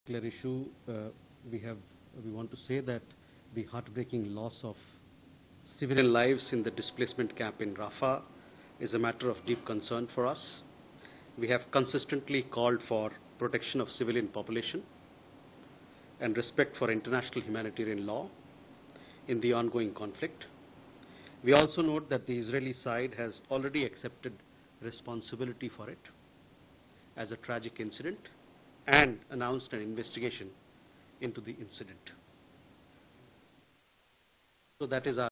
particular issue, we want to say that the heartbreaking loss of civilian lives in the displacement camp in Rafah is a matter of deep concern for us. We have consistently called for protection of civilian population and respect for international humanitarian law in the ongoing conflict. We also note that the Israeli side has already accepted responsibility for it as a tragic incident and announced an investigation into the incident. So that is our